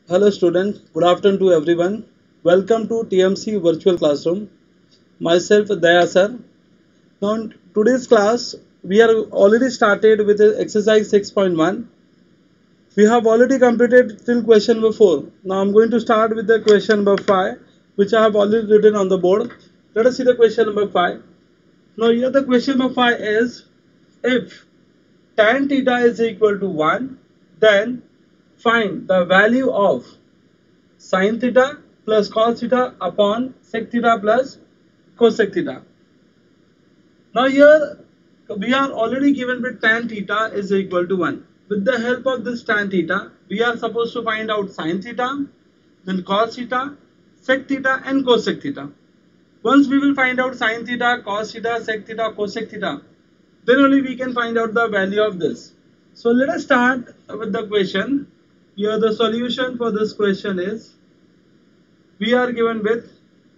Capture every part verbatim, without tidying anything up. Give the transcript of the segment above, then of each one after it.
Hello students, good afternoon to everyone. Welcome to T M C Virtual Classroom. Myself Daya sir. Now in today's class, we are already started with exercise six point one. We have already completed till question number four. Now I'm going to start with the question number five, which I have already written on the board. Let us see the question number five. Now here the question number five is, if tan theta is equal to one, then find the value of sin theta plus cos theta upon sec theta plus cosec theta. Now here we are already given with tan theta is equal to one. With the help of this tan theta, we are supposed to find out sin theta, then cos theta, sec theta and cosec theta. Once we will find out sin theta, cos theta, sec theta, cosec theta, then only we can find out the value of this. So let us start with the question. Here the solution for this question is, we are given with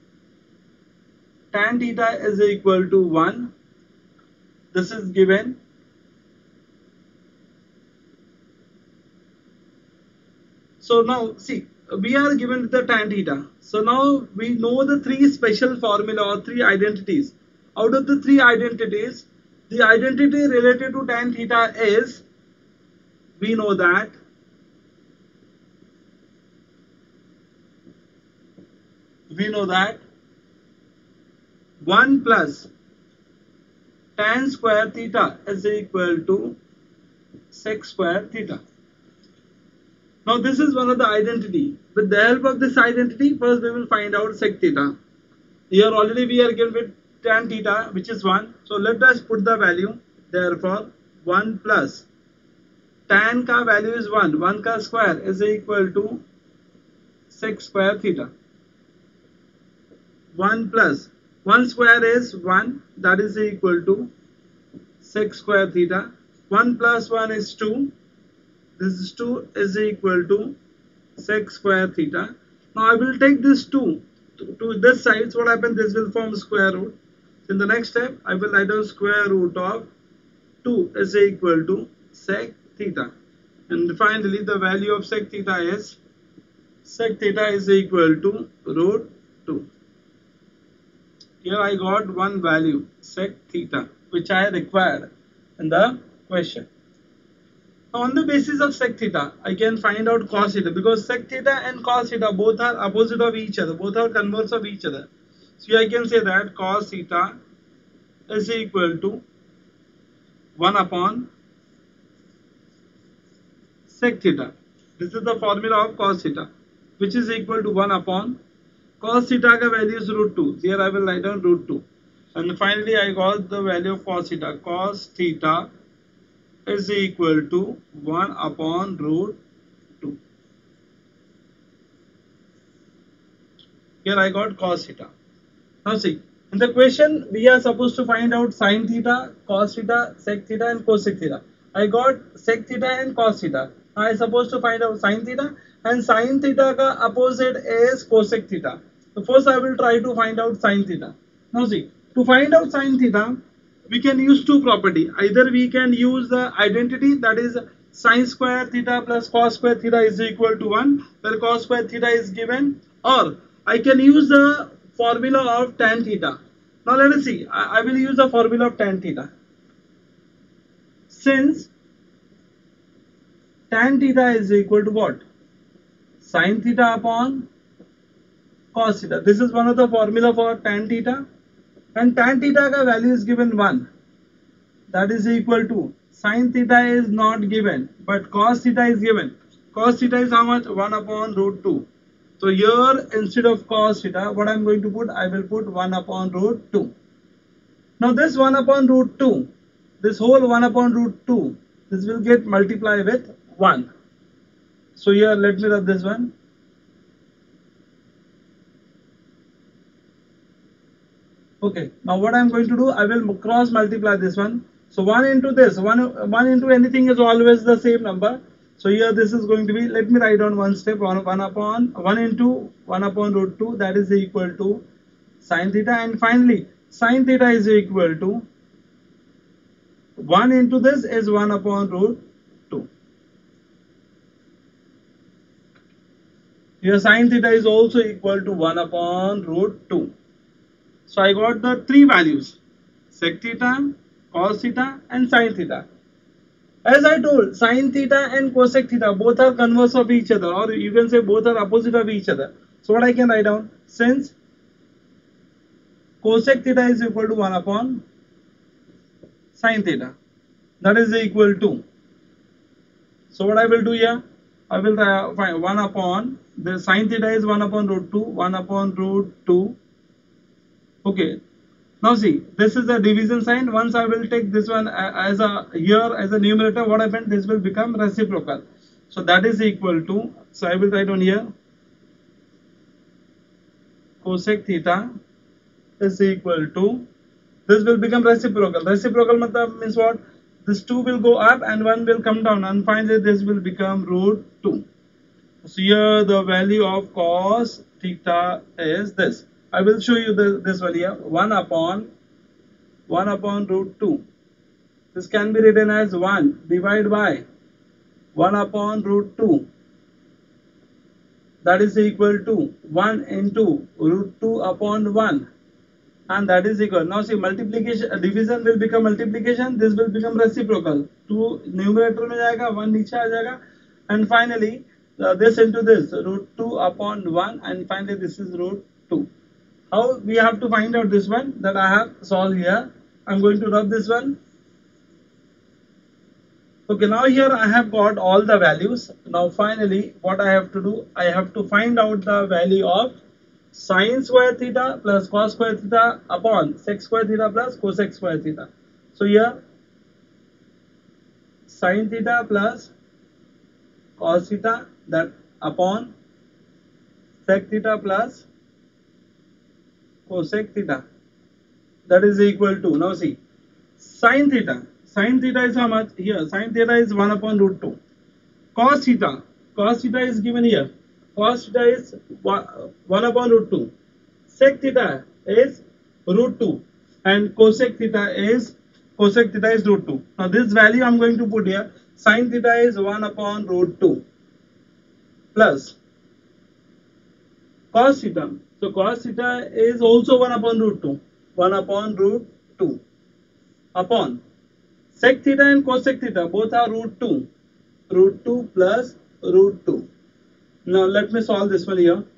tan theta is equal to one. This is given. So now see, we are given with the tan theta. So now we know the three special formula or three identities. Out of the three identities, the identity related to tan theta is, we know that we know that one plus tan square theta is equal to sec square theta. Now this is one of the identity. With the help of this identity, first we will find out sec theta. Here already we are given with tan theta, which is one. So let us put the value. Therefore one plus tan ka value is one. one ka square is equal to sec square theta. one plus one square is one, that is equal to sec square theta. one plus one is two. This is two is equal to sec square theta. Now I will take this two to, to this side. So what happens? This will form square root. In the next step, I will write down square root of two is equal to sec theta. And finally, the value of sec theta is, sec theta is equal to root two. Here I got one value, sec theta, which I required in the question. Now on the basis of sec theta, I can find out cos theta, because sec theta and cos theta both are opposite of each other, both are converse of each other. So I can say that cos theta is equal to one upon sec theta. This is the formula of cos theta, which is equal to one upon cos theta ka value is root two. Here I will write down root two. And finally I got the value of cos theta. Cos theta is equal to one upon root two. Here I got cos theta. Now see, in the question we are supposed to find out sin theta, cos theta, sec theta and cosec theta. I got sec theta and cos theta. I am supposed to find out sin theta, and sin theta ka opposite is cosec theta. So first I will try to find out sin theta. Now see, to find out sin theta, we can use two property. Either we can use the identity, that is sin square theta plus cos square theta is equal to one, where cos square theta is given, or I can use the formula of tan theta. Now let us see, I, I will use the formula of tan theta. Since tan theta is equal to what? Sin theta upon cos theta. This is one of the formula for tan theta. And tan theta ka value is given one, that is equal to, sin theta is not given, but cos theta is given. Cos theta is how much? one upon root two. So here instead of cos theta, what I am going to put? I will put one upon root two. Now this one upon root two, this whole one upon root two, this will get multiplied with one. So here let me rub this one. Okay, now what I am going to do, I will cross multiply this one. So one into this, one, one into anything is always the same number. So here this is going to be, let me write down one step, one, one upon, one into one upon root two, that is equal to sin theta. And finally, sin theta is equal to one into this is one upon root two. Here sin theta is also equal to one upon root two. So I got the three values: sec theta, cos theta and sin theta. As I told, sin theta and cosec theta both are converse of each other, or you can say both are opposite of each other. So what I can write down, since cosec theta is equal to one upon sin theta, that is equal to. So what I will do here, I will find one upon the sin theta is one upon root two, one upon root two. Okay. Now see, this is the division sign. Once I will take this one as a here as a numerator, what happened? This will become reciprocal. So that is equal to. So I will write on here cosec theta is equal to. This will become reciprocal. Reciprocal means what? This two will go up and one will come down, and finally this will become root two. So here the value of cos theta is this. I will show you the, this one here. one upon one upon root two. This can be written as one divided by one upon root two. That is equal to one into root two upon one. And that is equal. Now see, multiplication, division will become multiplication. This will become reciprocal. two numerator mein jayega, one niche aa jayega. And finally, uh, this into this, root two upon one. And finally, this is root two. How we have to find out this one that I have solved here. I'm going to rub this one. Okay, now here I have got all the values. Now finally, what I have to do, I have to find out the value of sin square theta plus cos square theta upon sec square theta plus cosec square theta. So here, sin theta plus cos theta, that upon sec theta plus cosec theta, that is equal to. Now see, sin theta. Sin theta is how much? Here, sin theta is one upon root two. Cos theta. Cos theta is given here. Cos theta is one upon root two. Sec theta is root two. And cosec theta is cosec theta is root two. Now this value I am going to put here. Sin theta is one upon root two. Plus cos theta. So cos theta is also one upon root two. one upon root two. Upon sec theta and cosec theta both are root two. Root two plus root two. Now let me solve this one here.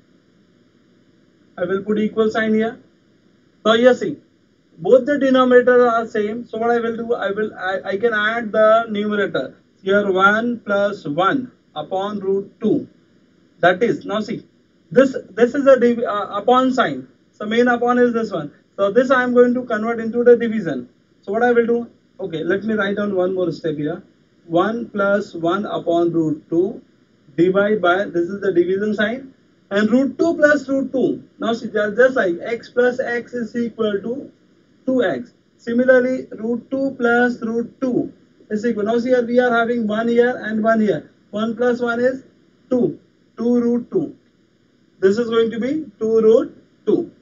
I will put equal sign here. Now here see, both the denominators are same. So what I will do, I will I, I can add the numerator. Here one plus one upon root two. That is, now see, this this is a div, uh, upon sign. So main upon is this one. So this I am going to convert into the division. So what I will do, okay, let me write down one more step here. one plus one upon root two divide by, this is the division sign, and root two plus root two. Now see, just like x plus x is equal to two x. Similarly, root two plus root two is equal. Now see, here we are having one here and one here. one plus one is two. two root two. This is going to be two root two.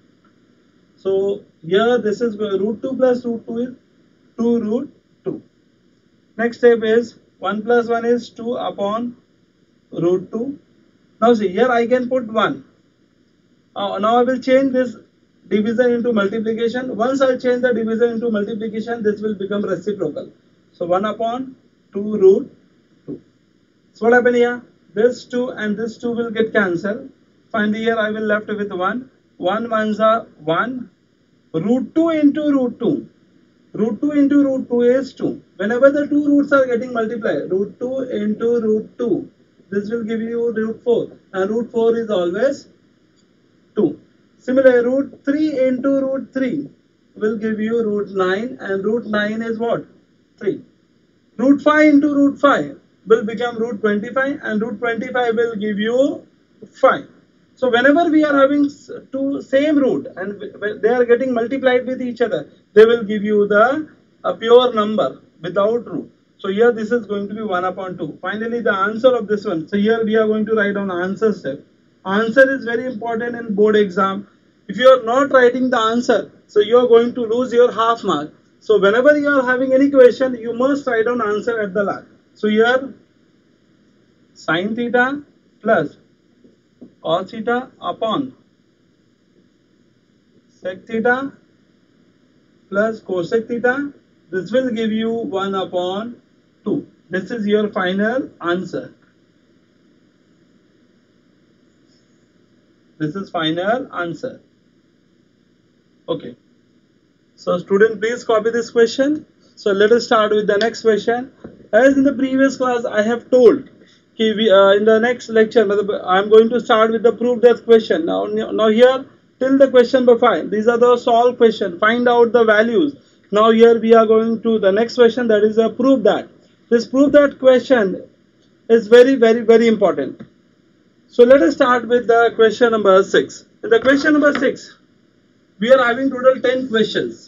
So here this is root two plus root two is two root two. Next step is one plus one is two upon root two. Now see, here I can put one. Uh, now I will change this division into multiplication. Once I change the division into multiplication, this will become reciprocal. So one upon two root two. So what happened here? This two and this two will get cancelled. Finally here I will left with one. one ones are one. Root two into root two. Root two into root two is two. Whenever the two roots are getting multiplied, root two into root two, this will give you root four. And root four is always two. Similarly, root three into root three will give you root nine, and root nine is what? three. Root five into root five will become root twenty-five, and root twenty-five will give you five. So whenever we are having two same root and they are getting multiplied with each other, they will give you the a pure number without root. So here this is going to be one upon two. Finally the answer of this one. So here we are going to write down answer step. Answer is very important in board exam. If you are not writing the answer, so you are going to lose your half mark. So whenever you are having any question, you must write down answer at the last. So here sin theta plus cos theta upon sec theta plus cosec theta. This will give you one upon two. This is your final answer. This is final answer. Okay. So student, please copy this question. So let us start with the next question. As in the previous class, I have told कि we, uh, in the next lecture, I am going to start with the proof that question. Now, now here till the question number five. These are the solve question. Find out the values. Now here we are going to the next question, that is a proof that. This proof that question is very very very important. So let us start with the question number six. In the question number six, we are having total ten questions.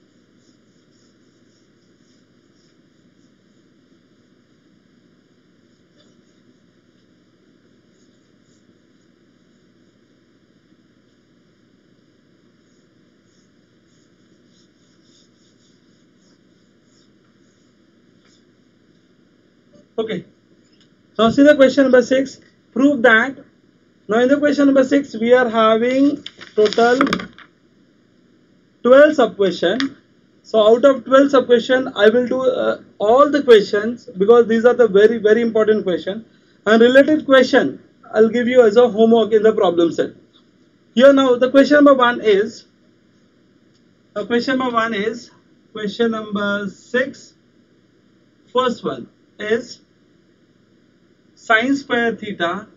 Okay. So see the question number six. Prove that. Now in the question number six, we are having total twelve sub question. So out of twelve sub question, I will do uh, all the questions because these are the very very important question. And related question, I'll give you as a homework in the problem set. Here now the question number one is. Uh, question number one is question number six. First one is sine square theta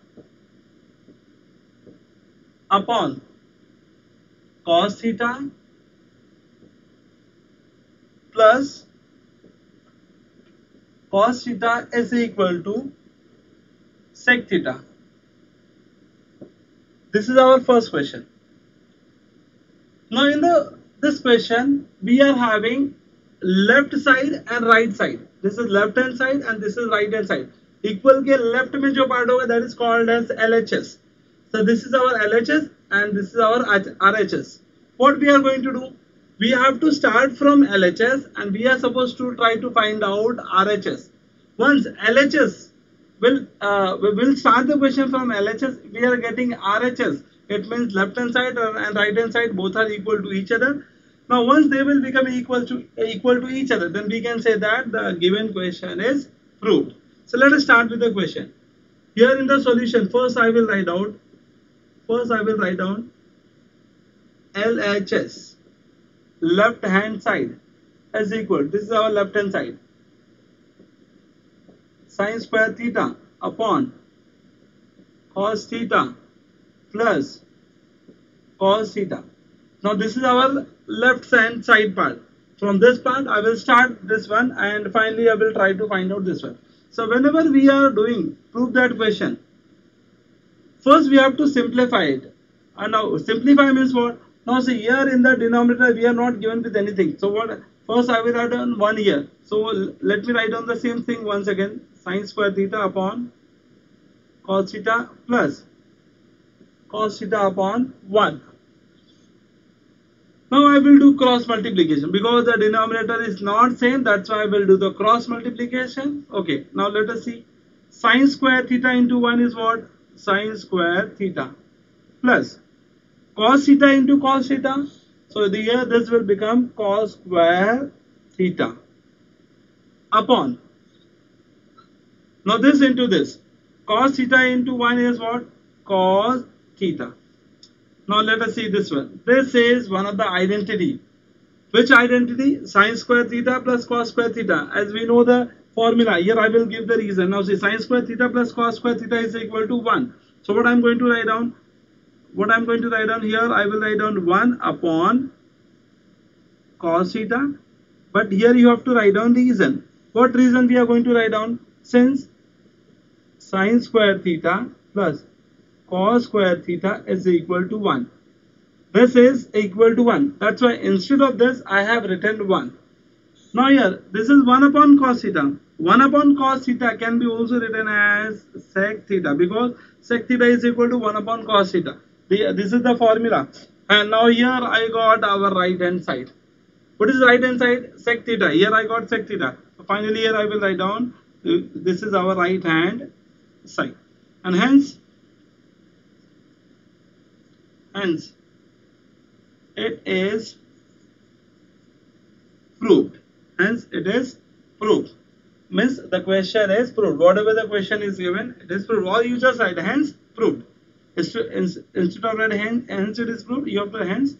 upon cos theta plus cos theta is equal to sec theta. This is our first question. Now in the this question we are having left side and right side. This is left hand side and this is right hand side. Equal के left में जो part होगा, that is called as L H S. So this is our L H S and this is our R H S. What we are going to do? We have to start from L H S and we are supposed to try to find out R H S. Once L H S will uh, we will start the question from L H S, we are getting R H S. It means left hand side and right hand side both are equal to each other. Now once they will become equal to equal to each other, then we can say that the given question is proved. So let us start with the question. Here in the solution, first I will write out. First I will write down L H S, left hand side, is equal. This is our left hand side. Sine square theta upon cos theta plus cos theta. Now this is our left hand side part. From this part I will start this one and finally I will try to find out this one. So whenever we are doing prove that question, first we have to simplify it. And now simplify means what? Now see here in the denominator we are not given with anything. So what? First I will write down one here. So let me write down the same thing once again. Sine square theta upon cos theta plus cos theta upon one. Now I will do cross multiplication because the denominator is not same. That's why I will do the cross multiplication. Okay. Now let us see. Sine square theta into one is what? Sine square theta plus cos theta into cos theta. So the here this will become cos square theta upon. Now this into this. Cos theta into one is what? Cos theta. Now let us see this one. This is one of the identity. Which identity? Sine square theta plus cos square theta. As we know the formula, here I will give the reason. Now see, sine square theta plus cos square theta is equal to one. So what I am going to write down? What I am going to write down here, I will write down one upon cos theta. But here you have to write down reason. What reason we are going to write down? Since sine square theta plus cos square theta is equal to one. This is equal to one. That's why instead of this I have written one. Now here this is one upon cos theta. one upon cos theta can be also written as sec theta because sec theta is equal to one upon cos theta. The, this is the formula. And now here I got our right hand side. What is right hand side? Sec theta. Here I got sec theta. So finally here I will write down this is our right hand side. And hence Hence, it is proved. Hence, it is proved. Means the question is proved. Whatever the question is given, it is proved. Or you just write hence proved. Instead of writing hence, hence it is proved, you have to hence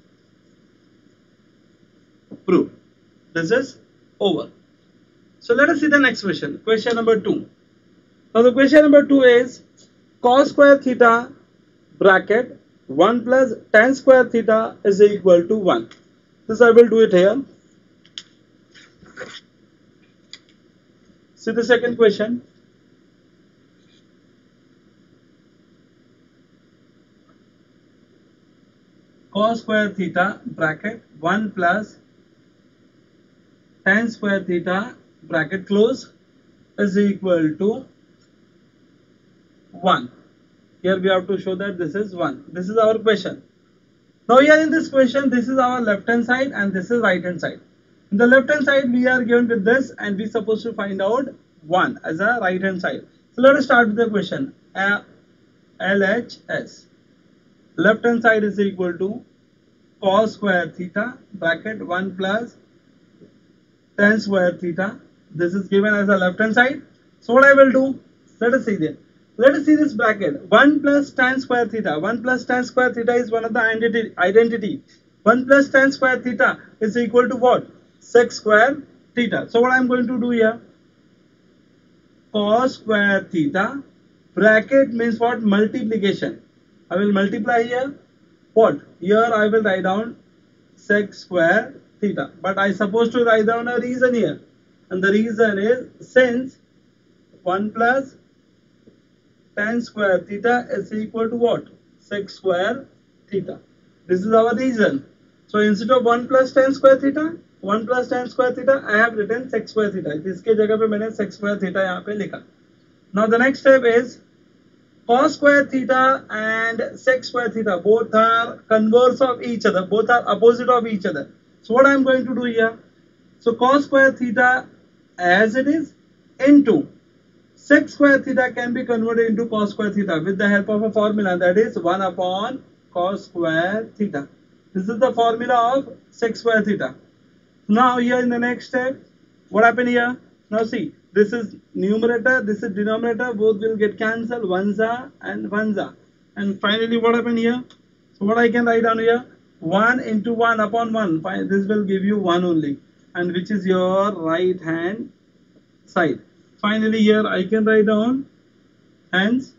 proved. This is over. So let us see the next question. Question number two. Now the question number two is cos square theta bracket one plus tan square theta is equal to one. This I will do it here. See the second question. Cos square theta bracket one plus tan square theta bracket close is equal to one. Here we have to show that this is one. This is our question. Now here in this question, this is our left hand side and this is right hand side. In the left hand side, we are given with this and we are supposed to find out one as a right hand side. So let us start with the question. Uh, L H S. Left hand side is equal to cos square theta bracket one plus tan square theta. This is given as a left hand side. So what I will do? Let us see there. Let us see this bracket. one plus tan square theta. one plus tan square theta is one of the identity. identity. one plus tan square theta is equal to what? Sec square theta. So what I am going to do here? Cos square theta bracket means what? Multiplication. I will multiply here. What? Here I will write down sec square theta. But I supposed to write down a reason here. And the reason is since one plus tan square theta is equal to what? Sec square theta. This is our reason. So instead of one plus tan square theta, one plus tan square theta, I have written sec square theta. इसके जगह पे मैंने sec square theta यहाँ पे लिखा. Now the next step is cos square theta and sec square theta. Both are converse of each other. Both are opposite of each other. So what I am going to do here? So cos square theta as it is into sec square theta can be converted into cos square theta with the help of a formula, that is one upon cos square theta. This is the formula of sec square theta. Now here in the next step, what happened here? Now see, this is numerator, this is denominator, both will get cancelled, one's-a and one's-a. And finally what happened here? So what I can write down here? one into one upon one. This will give you one only, and which is your right hand side. Finally here I can write down hence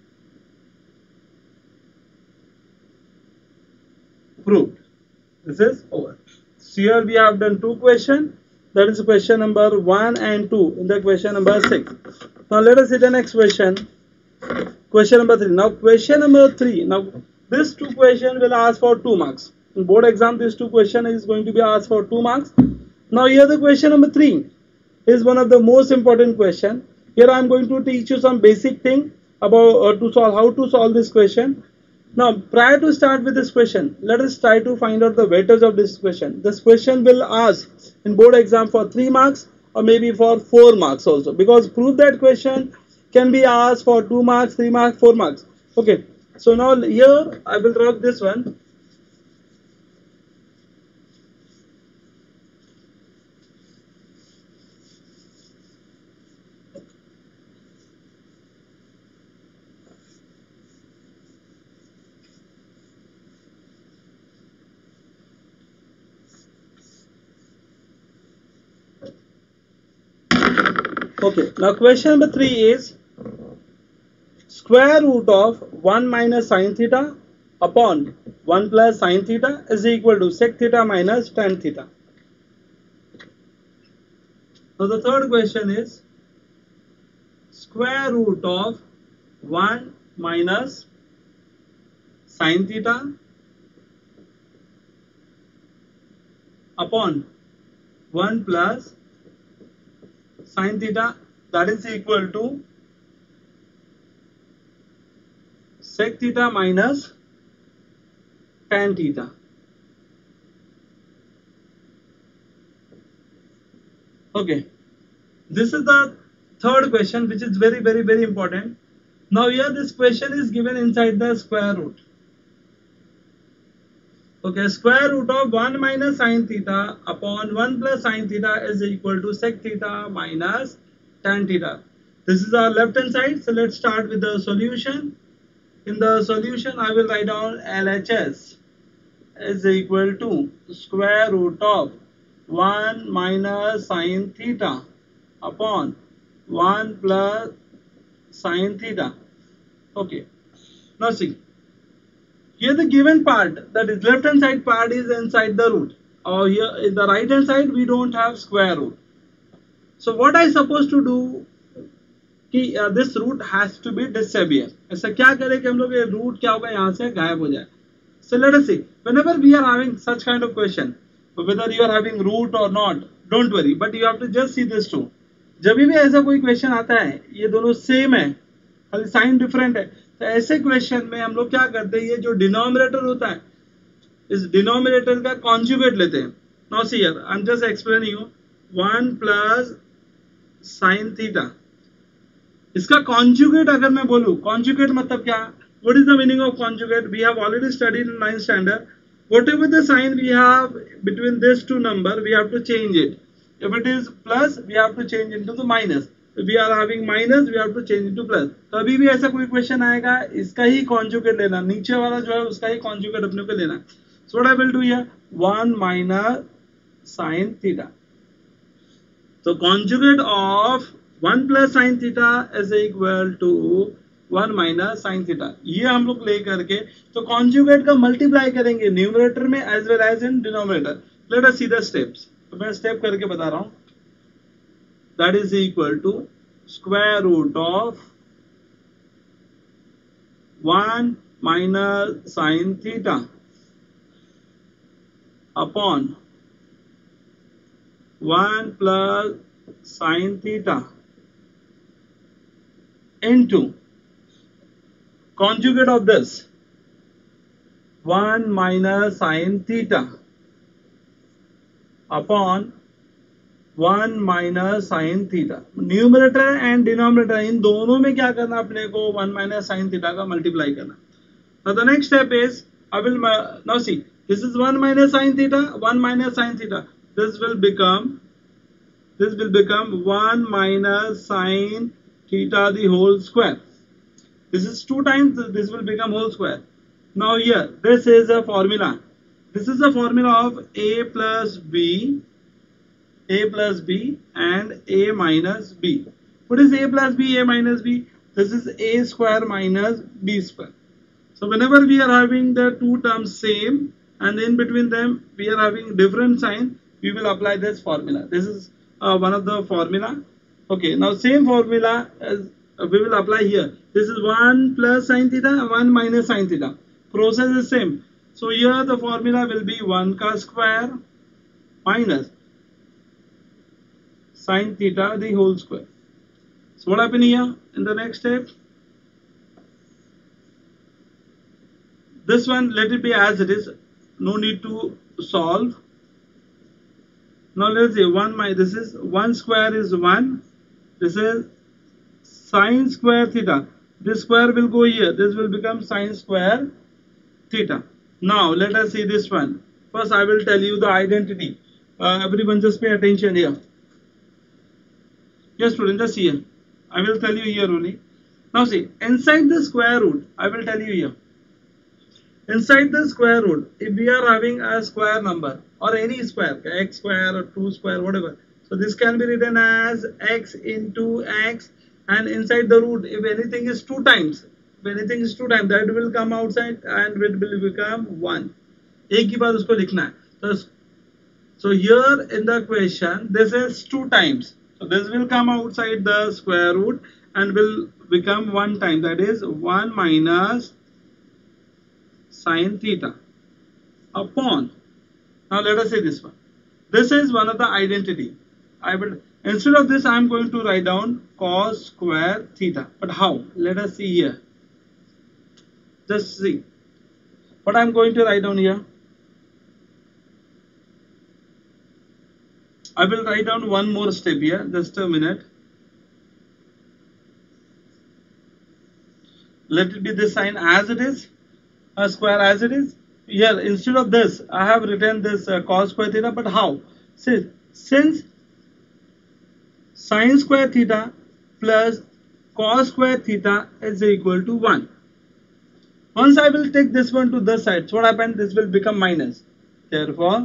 proved. This is over. So here we have done two questions. That is question number one and two in the question number six. Now let us see the next question. Question number three. Now question number three. Now this two question will ask for two marks. In board exam, this two question is going to be asked for two marks. Now here the question number three is one of the most important question. Here I am going to teach you some basic thing about uh, to solve how to solve this question. Now prior to start with this question, let us try to find out the weightage of this question. This question will ask in board exam for three marks or maybe for four marks also, because prove that question can be asked for two marks, three marks, four marks. Okay, so now here I will drop this one. Okay, now question number three is square root of one minus sine theta upon one plus sine theta is equal to sec theta minus tan theta. Now the third question is square root of one minus sine theta upon one plus sine theta, that is equal to sec theta minus tan theta. Okay, this is the third question, which is very very very important. Now here this question is given inside the square root. Okay, square root of one minus sine theta upon one plus sine theta is equal to sec theta minus tan theta. This is our left hand side. So let's start with the solution. In the solution, I will write down L H S is equal to square root of one minus sine theta upon one plus sine theta. Okay, now see. Here the given part, that is left hand side part, is inside the root. Or here in the right hand side we don't have square root. So what I supposed to do कि uh, this root has to be disappear. ऐसा क्या करें कि हम लोग ये root क्या होगा यहाँ से गायब हो जाए. So let us see. Whenever we are having such kind of question, whether you are having root or not, don't worry. But you have to just see this two. जब भी ऐसा कोई question आता है, ये दोनों same है, खाली sign different है. तो ऐसे क्वेश्चन में हम लोग क्या करते हैं, ये जो डिनोमिनेटर होता है इस डिनोमिनेटर का कॉन्जुगेट लेते हैं. Now see here I am just explaining you one plus sine theta, इसका कॉन्जुगेट अगर मैं बोलूं, कॉन्जुगेट मतलब क्या, what is the meaning of conjugate, we have already studied in ninth standard. Whatever the sine we have between this two number we have to change it. If it is plus we have to change into the minus. We are having minus, we have to change into plus. कभी भी ऐसा कोई question आएगा इसका ही conjugate लेना, नीचे वाला जो है उसका ही कॉन्जुगेट अपने को लेना. So what I will do here, one minus sin theta. So conjugate of one plus sin theta is equal to one minus sin theta. ये हम लोग ले करके तो कॉन्जुगेट का मल्टीप्लाई करेंगे न्यूमरेटर में as well as in denominator. Let us see the steps. तो मैं स्टेप करके बता रहा हूँ. That is equal to square root of one minus sin theta upon one plus sin theta into conjugate of this one minus sin theta upon one minus sine theta. Numerator and denominator इन दोनों में क्या करना अपने को, one minus sine theta का multiply करना. Now the next step is I will now see this is one minus sine theta, one minus sine theta, this will become this will become one minus sine theta the whole square. This is two times, this will become whole square. Now here this is a formula, this is a formula of a plus b, a plus b and a minus b. What is a plus b, a minus b? This is a square minus b square. So whenever we are having the two terms same and in between them we are having different sign, we will apply this formula. This is uh, one of the formula. Okay, now same formula as uh, we will apply here. This is one plus sin theta, one minus sin theta. Process is same. So here the formula will be one ka square minus sin theta the whole square. So what happened here in the next step? This one let it be as it is, no need to solve. Now let's say one my this is one square is one, this is sin square theta, this square will go here, this will become sin square theta. Now let us see this one. First I will tell you the identity. Uh, everyone just pay attention here. Yes student, just here. I will tell you here only. Now see, inside the square root, I will tell you here. Inside the square root, if we are having a square number or any square, x square or two square, whatever. So this can be written as x into x, and inside the root, if anything is two times, if anything is two times, that will come outside and it will become one. एक ही बार उसको लिखना है. So, so here in the question, this is two times. So this will come outside the square root and will become one time, that is one minus sin theta upon. Now let us say this one. This is one of the identity. I will instead of this I am going to write down cos square theta. But how? Let us see here. Just see what I am going to write down here. I will write down one more step here, just a minute. Let it be this sign as it is, a square as it is. here instead of this I have written this uh, cos square theta, but how? See, since sin square theta plus cos square theta is equal to one. Once I will take this one to this side, so what happens? This will become minus. Therefore,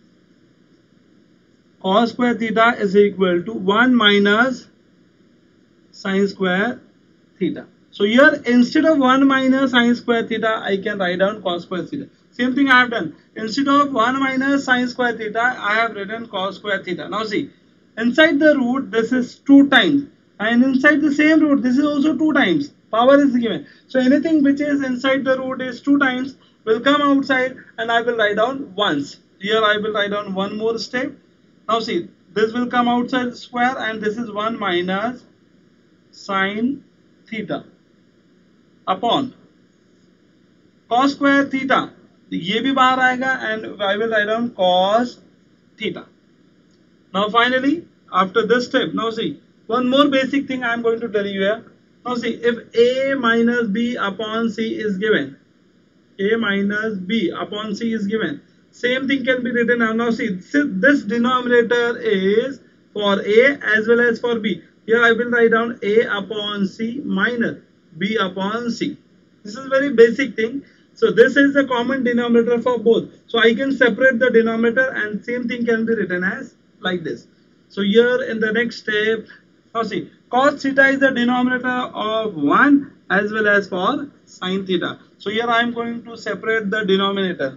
cos square theta is equal to one minus sin square theta. So here instead of one minus sin square theta, I can write down cos square theta. Same thing I have done. Instead of one minus sin square theta, I have written cos square theta. Now see, inside the root this is two times, and inside the same root this is also two times. Power is given. So anything which is inside the root is two times will come outside, and I will write down once. Here I will write down one more step. Now see, this will come outside square, and this is one minus sin theta upon cos square theta. ये भी बाहर आएगा, and I will write down cos theta. Now finally, after this step, now see, one more basic thing I am going to tell you here. Now see, if a minus b upon c is given, a minus b upon c is given, same thing can be written now. Now see, this denominator is for a as well as for b. Here I will write down a upon c minus b upon c. This is very basic thing. So this is the common denominator for both. So I can separate the denominator, and same thing can be written as like this. So here in the next step, now see, cos theta is the denominator of one as well as for sin theta. So here I am going to separate the denominator.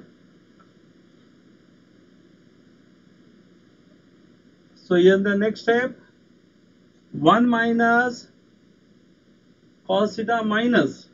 So here in the next step, one minus cos theta minus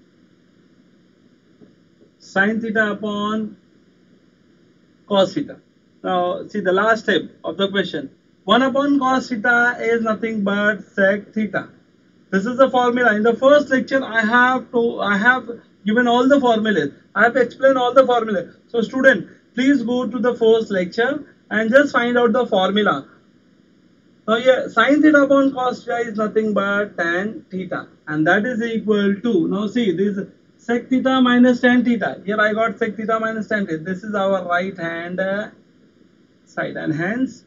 sin theta upon cos theta. Now see the last step of the question. one upon cos theta is nothing but sec theta. This is the formula. In the first lecture I have to I have given all the formulas. I have explained all the formulas. So student, please go to the first lecture and just find out the formula. Now yeah, sin theta upon cos theta is nothing but tan theta, and that is equal to, now see, this sec theta minus tan theta. Here I got sec theta minus tan theta. This is our right hand uh, side, and hence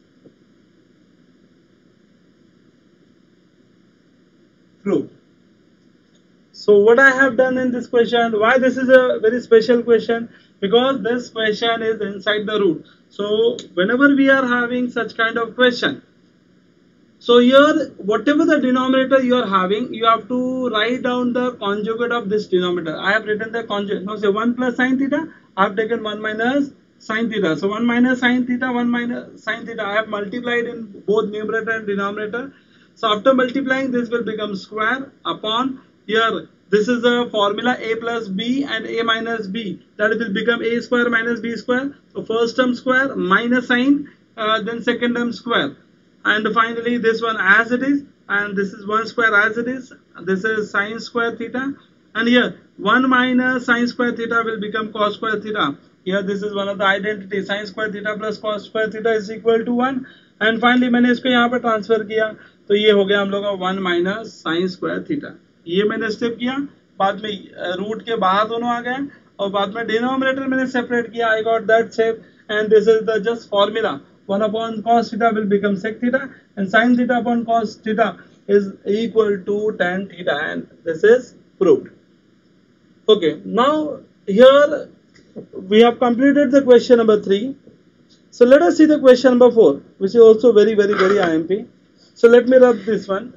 proved. So what I have done in this question, why this is a very special question? Because this question is inside the root. So whenever we are having such kind of question, so here whatever the denominator you are having, you have to write down the conjugate of this denominator. I have written the conjugate. Now say one plus sin theta, I have taken one minus sin theta. So one minus sin theta, one minus sin theta. I have multiplied in both numerator and denominator. So after multiplying, this will become square upon, here this is a formula, a plus b and a minus b, that will become a square minus b square. So first term square minus sin, uh, then second term square, and finally this one as it is, and this is one square as it is. This is sin square theta, and here one minus sin square theta will become cos square theta. Here this is one of the identities, sin square theta plus cos square theta is equal to one. And finally मैंने इसको यहाँ पर transfer किया, तो ये हो गया हम लोग का one minus sine square theta. ये मैंने स्टेप किया, बाद में रूट के बाहर दोनों आ गए, और बाद में डिनोमिनेटर मैंने सेपरेट किया. I got that shape, and this is the just formula. one upon cos theta will become sec theta, and sin theta upon cos theta is equal to tan theta, and this is proved. Okay, now here we have completed the question number three. So let us see the question number four, which is also very very very I M P. So let me rub this one.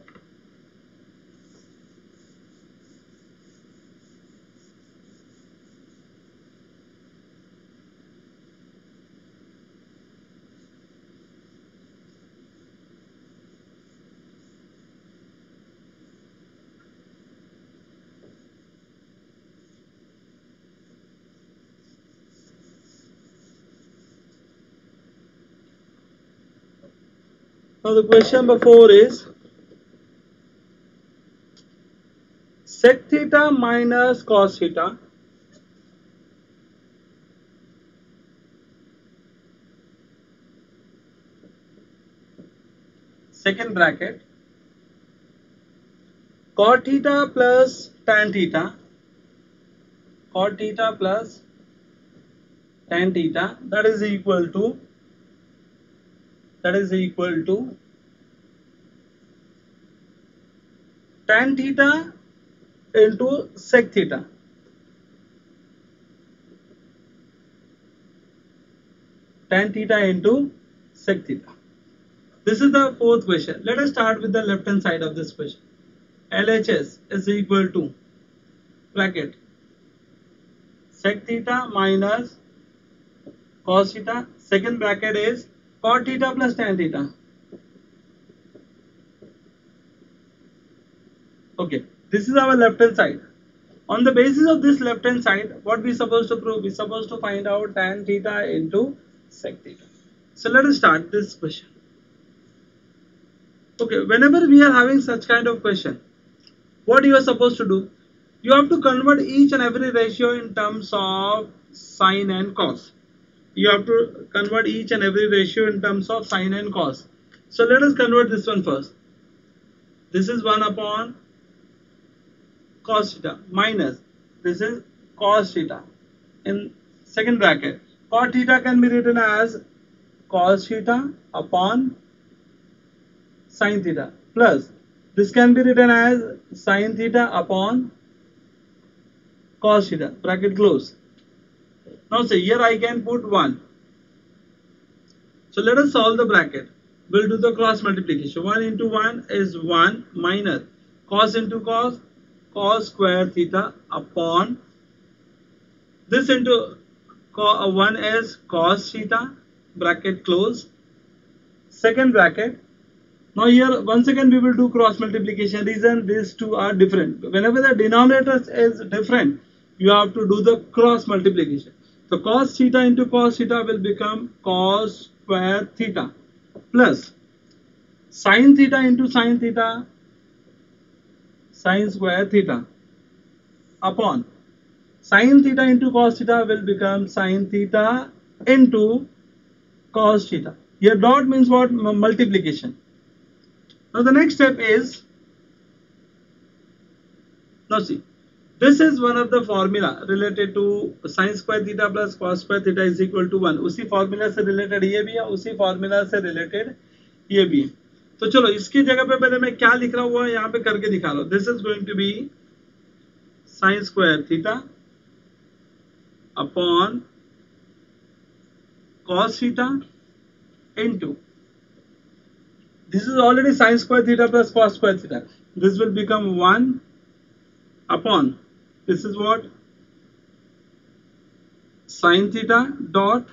Now the question number four is sec theta minus cos theta second bracket cot theta plus tan theta, cot theta plus tan theta, that is equal to that is equal to tan theta into sec theta. Tan theta into sec theta. This is the fourth question. Let us start with the left hand side of this question. L H S is equal to bracket sec theta minus cos theta. Second bracket is cot theta plus tan theta. Okay, this is our left hand side. On the basis of this left hand side, what we supposed to prove? We supposed to find out tan theta into sec theta. So let us start this question. Okay, whenever we are having such kind of question, what you are supposed to do? You have to convert each and every ratio in terms of sine and cos. You have to convert each and every ratio in terms of sine and cos. So let us convert this one first. This is one upon cos theta minus this is cos theta in second bracket. Cot theta can be written as cos theta upon sin theta plus this can be written as sin theta upon cos theta, bracket close. Now say here I can put one. So let us solve the bracket. We'll do the cross multiplication. one into one is one minus cos into cos, cos square theta upon this into one is cos theta, bracket close. Second bracket. Now here once again we will do cross multiplication. Reason these two are different. Whenever the denominator is different, you have to do the cross multiplication. So cos theta into cos theta will become cos square theta plus sin theta into sin theta, sin square theta upon sin theta into cos theta will become sin theta into cos theta. Here dot means what? Multiplication. Now the next step is, now see, this is one of the formula related to sin square theta plus cos square theta is equal to one. उसी formula से related ये भी है, उसी formula से related ये भी है. तो चलो इसकी जगह पे पहले मैं क्या लिख रहा हूँ यहाँ पे करके दिखा रहा हूँ. This is going to be sin square theta upon cos theta into, this is already sin square theta plus cos square theta. This will become one upon, this is what? Sin theta dot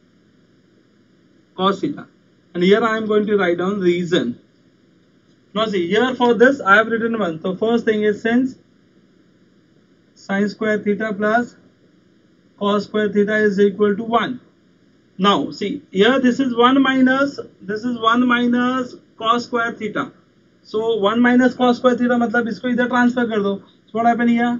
cos theta. And here I am going to write down reason. Now see, here for this I have written one. So first thing is since sin square theta plus cos square theta is equal to one. Now see, here this is one minus, this is one minus cos square theta. So one minus cos square theta मतलब इसको इधर transfer कर दो. So what happen here?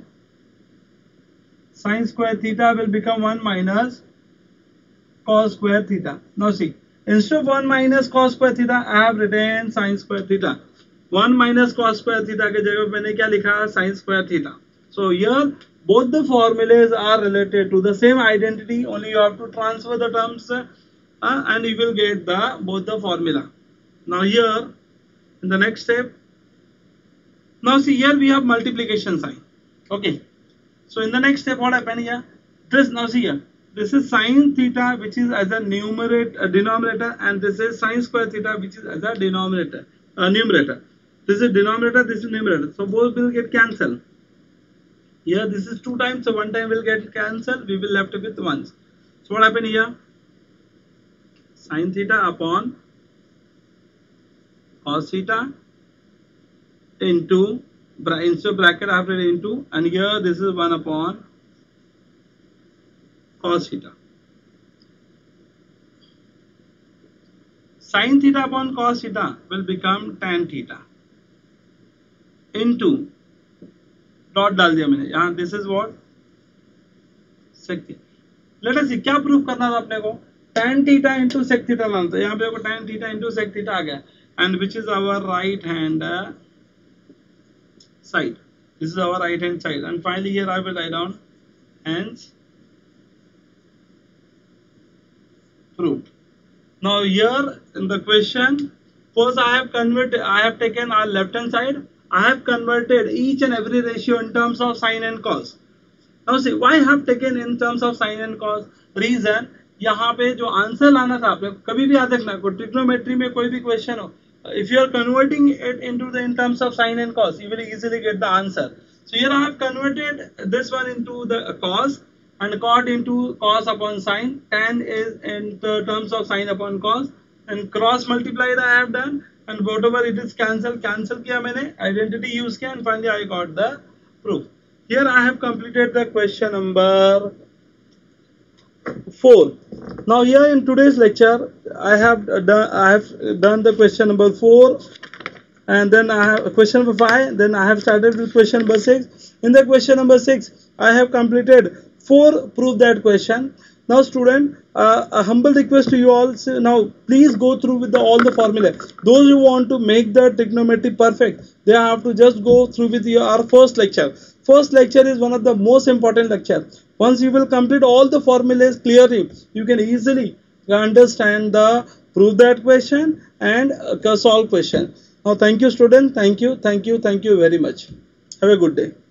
Sin square theta will become one minus cos square theta. Now see, instead of one minus cos square theta, I have written sin square theta. one minus cos square theta के जगह मैंने क्या लिखा? Sin square theta. So here both the formulas are related to the same identity. Only you have to transfer the terms uh, and you will get the both the formula. Now here in the next step, now see here we have multiplication sign. Okay. So in the next step what happened here? This, now see here, this is sin theta which is as a numerator, uh, denominator, and this is sin square theta which is as a denominator, uh, numerator. This is denominator, this is numerator. So both will get cancelled. Here this is two times, so one time will get cancelled. We will left with ones. So what happened here? Sin theta upon cos theta into, instead of bracket I have written into, and here this is one upon cos theta. Sin theta upon cos theta will become tan theta into, dot डाल दिया मैंने यहाँ. This is what? Sec theta. Let us see क्या prove करना था अपने को? tan theta into sec theta लाना था. यहाँ पे देखो tan theta into sec theta आ गया, and which is our right hand side. This is our right hand side, and finally here I will write down hence Now here in the question, first I have converted, I have taken our left hand side. I have converted each and every ratio in terms of sine and cos. Now see, why I have taken in terms of sine and cos? Reason, यहाँ पे जो answer लाना था आपने, कभी भी याद रखना, कोई ट्रिग्नोमेट्री में कोई भी क्वेश्चन हो, if you are converting it into the in terms of sine and cos, you will easily get the answer. So here I have converted this one into the cos and cot into cos upon sine. Tan is in the terms of sine upon cos, and cross multiplied I have done, and whatever it is cancel cancel किया मैंने, identity use किया, and finally I got the proof. Here I have completed the question number four. Now here in today's lecture, I have done I have done the question number four, and then I have question number five. Then I have started with question number six. In the question number six, I have completed four prove that question. Now, student, uh, a humble request to you all. So now, please go through with the, all the formula. Those who want to make the trigonometry perfect, they have to just go through with your our first lecture. First lecture is one of the most important lecture. Once you will complete all the formulas clearly, you can easily understand the prove that question and uh, solve question. Now, thank you, student. Thank you, thank you, thank you very much. Have a good day.